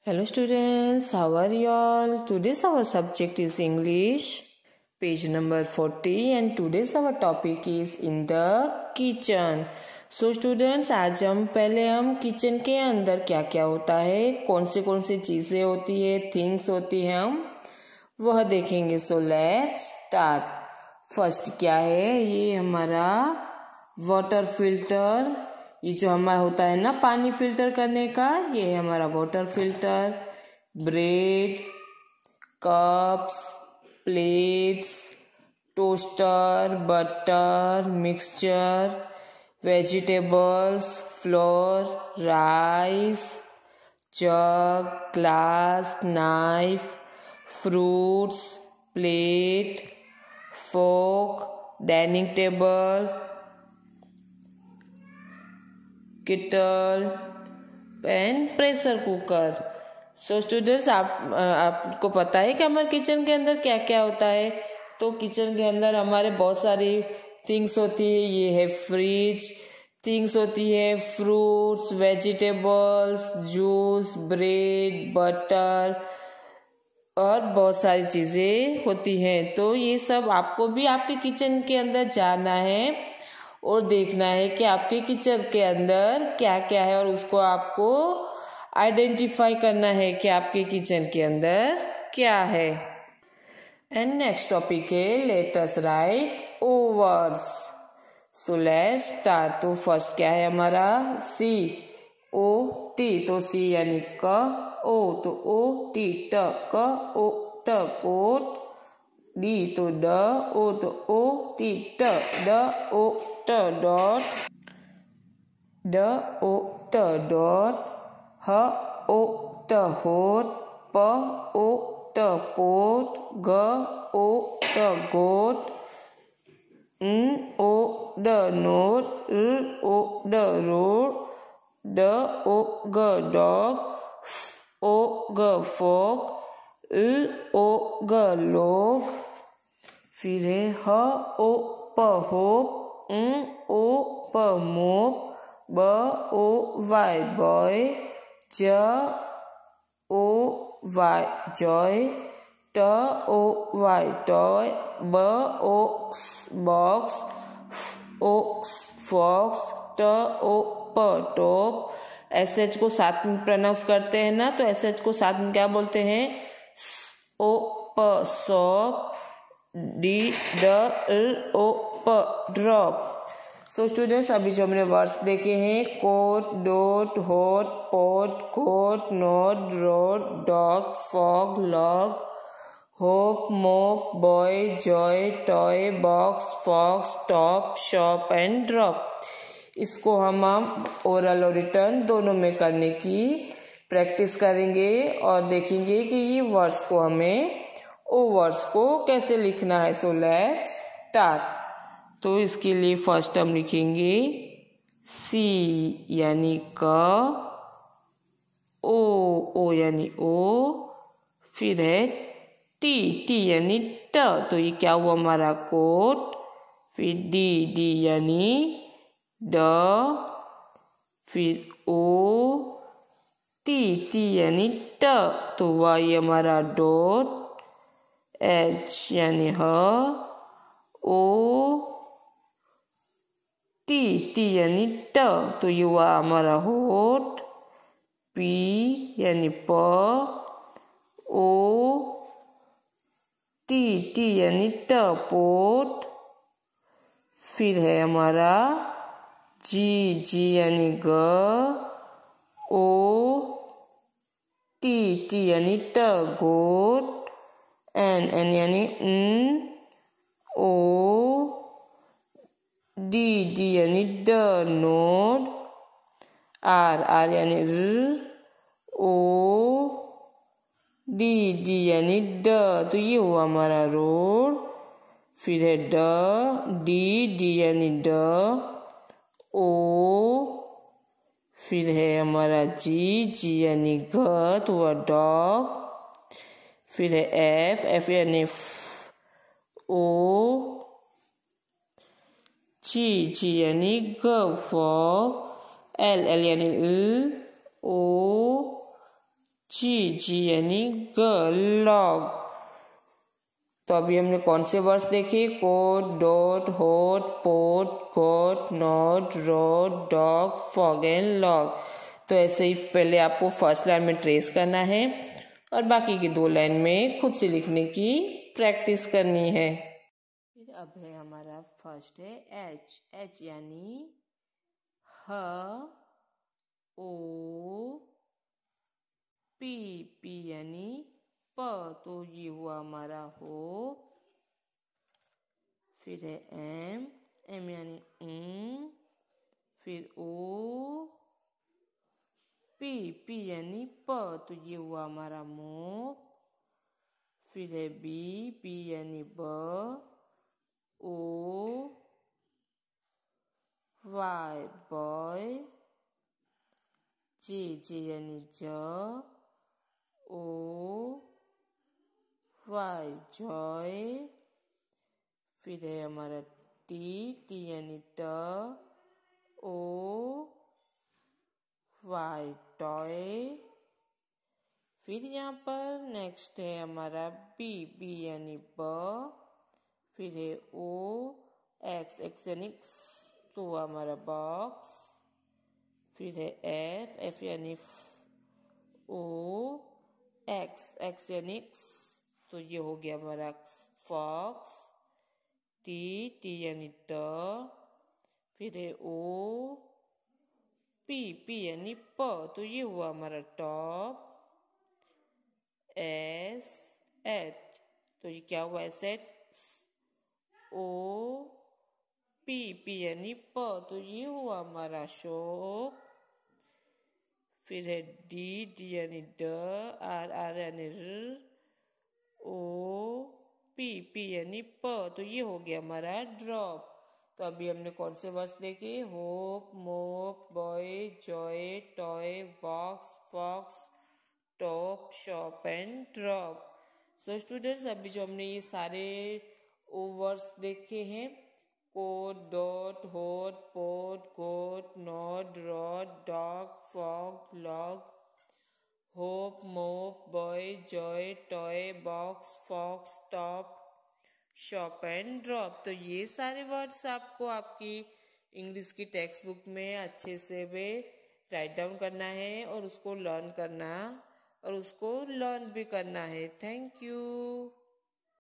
Hello students, how are you all? Today's our subject is English, page number 40 and today's our topic is in the kitchen. So students, आज हम kitchen के अंदर क्या क्या होता है, कौन सी चीज़ें होती है, थिंग्स होती हैं, हम वह देखेंगे. सो लेट्स स्टार्ट. फर्स्ट क्या है, ये हमारा वाटर फिल्टर. ये जो हमारा होता है ना पानी फिल्टर करने का, ये है हमारा water filter. Bread, cups, plates, toaster, butter, mixture, vegetables, flour, rice, jug, glass, knife, fruits, plate, fork, dining table, kettle and pressure cooker. So students, आपको पता है कि हमारे किचन के अंदर क्या क्या होता है. तो किचन के अंदर हमारे बहुत सारी थिंग्स होती है. ये है फ्रिज, थिंग्स होती है fruits, vegetables, juice, bread, butter और बहुत सारी चीज़ें होती हैं. तो ये सब आपको भी आपके किचन के अंदर जाना है और देखना है कि आपके किचन के अंदर क्या क्या है और उसको आपको आइडेंटिफाई करना है कि आपके किचन के अंदर क्या है. एंड नेक्स्ट टॉपिक है let us write O words. So let's start. तो फर्स्ट क्या है हमारा, सी ओ टी. तो सी यानी क, ओ तो ओ टी, ट क ओ ट कोट. डी तो ड, ओ तो ओ टी ट, ड ओ ट डॉट, ड ओ ट डॉट. ह ओ ट होट, प ओ ट पोट, ग ओ ट गोट, न ओ ड नोट, र ओ ड रोड, ड ओ ग डॉग, फ ओ ग फोक, ल ओ ग लोग. फिर है ह ओ प होप, ओ प मोप, ब ओ वाई बॉय, ज ओ वाई जॉय, ट ओ वाई टॉय, ब ओ बॉक्स, फ ओ फॉक्स, ट ओ प टॉप. एस एच को साथ में प्रोनाउंस करते हैं ना, तो एस एच को साथ में क्या बोलते हैं, ओ प सॉप, डी ड ओ प ड्रॉप. सो स्टूडेंट्स, अभी जो हमने वर्ड्स देखे हैं, coat, dot, hot, pot, coat, not, road, dog, fog, log, hope, mop, boy, joy, toy, box, fox, top, shop and drop. इसको हम ओरल और रिटर्न दोनों में करने की प्रैक्टिस करेंगे और देखेंगे कि ये वर्ड्स को हमें वर्ड्स को कैसे लिखना है. So let's start. तो इसके लिए फर्स्ट हम लिखेंगे सी यानी क, ओ यानी ओ, फिर है टी यानी ट. तो ये क्या हुआ हमारा कोट. फिर डी यानी ड, फिर ओ टी यानी ट. तो हुआ ये हमारा डॉट. एच यानी ह, ओ टी यानी ट. तो ये हुआ हमारा होट. पी यानी प, ओ टी यानी ट पोट. फिर है हमारा जी यानी ग, ओ टी यानी ट गोट. एन यानी न, ओ डी यानी ड नोड. आर यानी र, ओ डी यानी ड. तो ये हुआ हमारा रोड. फिर है डी यानी ड, ओ, फिर है हमारा जी यानी ग. तो हुआ डॉग. फिर है एफ यानी ओ, जी यानी ग फॉग. एल यानी ल, ओ जी यानी गर्ल, लॉग। तो अभी हमने कौन से वर्ड्स देखे? Coat, dot, hot, pot, goat, not, road, dog, fog and log. तो ऐसे ही पहले आपको फर्स्ट लाइन में ट्रेस करना है और बाकी की 2 लाइन में खुद से लिखने की प्रैक्टिस करनी है। फिर अब है हमारा फर्स्ट है एच। एच यानी ह, ओ, पी। पी यानी प, तो ये हुआ हमारा हो। फिर है एम। एम यानी फिर ओ। पी। पी यानी प, तो ये हुआ हमारा मो। फिर है बी। बी यानी ब। ओ वाई, बॉय। जे। जे यानी ज। O Y, joy. फिर है हमारा टी। टी यानी ट। O Y, toy. फिर यहाँ पर नेक्स्ट है हमारा बी। बी यानी ब। फिर है ओ। एक्स। एक्स यानी तो हमारा बॉक्स। फिर है एफ। एफ यानी ओ। एक्स। एक्स यानी तो ये हो गया हमारा फॉक्स। टी। टी यानी ट। फिर है ओ। पी। पी यानी प, तो ये हुआ हमारा टॉप। एस। एच, तो ये क्या हुआ? एच। ओ। पी। पी यानी प, तो ये हुआ हमारा शॉप। फिर है डी। डी यानी ड। आर। आर यानी र। ओ। पी। पी यानी प, तो ये हो गया हमारा ड्रॉप। तो अभी हमने कौन से वर्ड्स देखे? Hope, mop, boy, joy, toy, box, fox, top, shop and drop. So students, अभी जो हमने ये सारे वर्ड्स देखे हैं, coat, dot, hot, pot, goat, not, rod, dog, fog, log, hope, mop, boy, joy, toy, box, fox, top, shop and drop. तो ये सारे वर्ड्स आपको आपकी इंग्लिश की टेक्स्ट बुक में अच्छे से वे राइट डाउन करना है और उसको लर्न करना और उसको लर्न भी करना है। Thank you.